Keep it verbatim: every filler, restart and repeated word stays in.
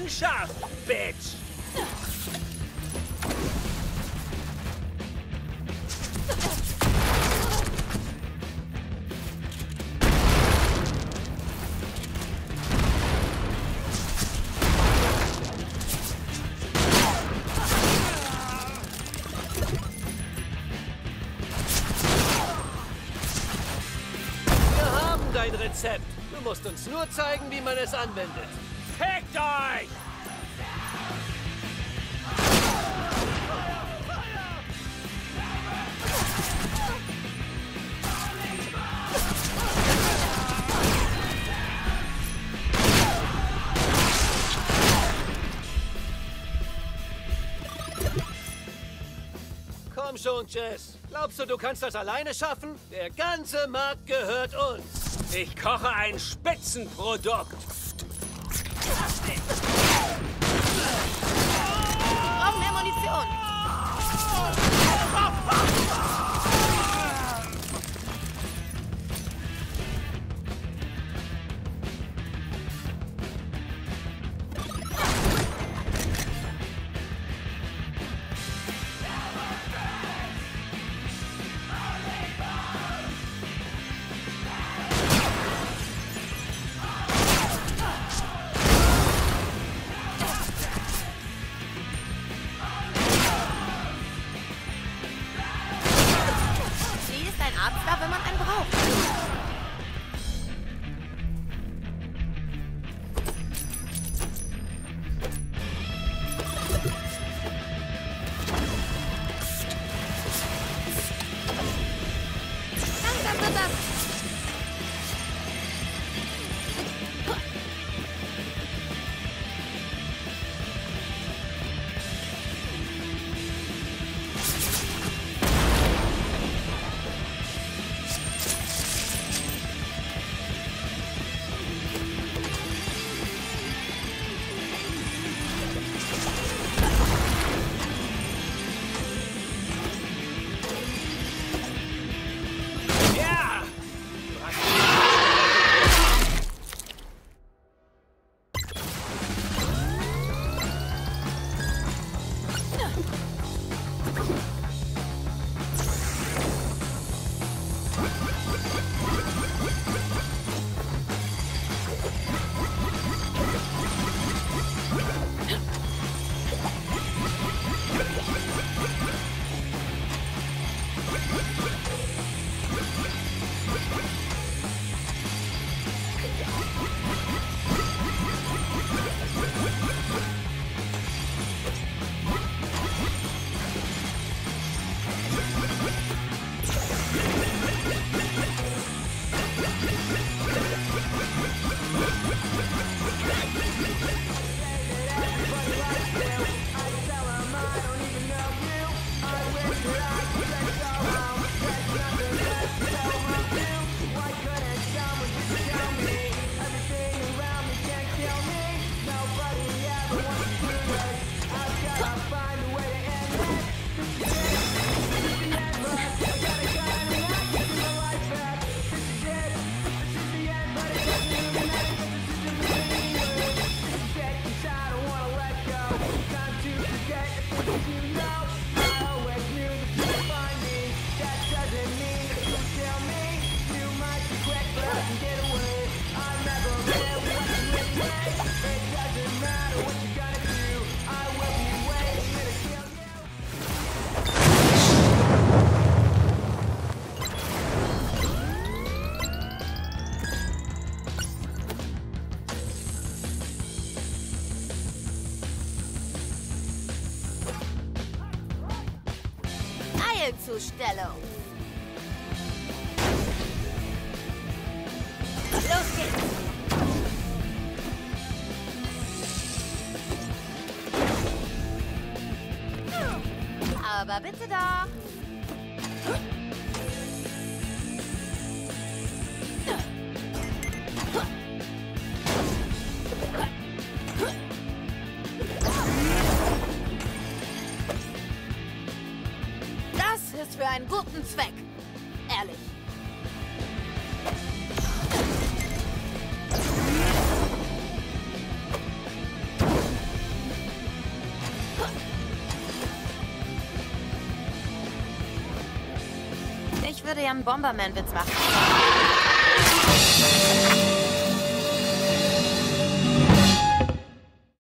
scharf, Bitch! Dein Rezept. Du musst uns nur zeigen, wie man es anwendet. Fickt euch! Komm schon, Jess. Glaubst du, du kannst das alleine schaffen? Der ganze Markt gehört uns. Ich koche ein Spitzenprodukt. Brauchen mehr Munition. Arzt, wenn man einen braucht. Langsam, langsam. Zustellung. Los geht's! Aber bitte doch! Für einen guten Zweck. Ehrlich. Ich würde ja einen Bomberman-Witz machen.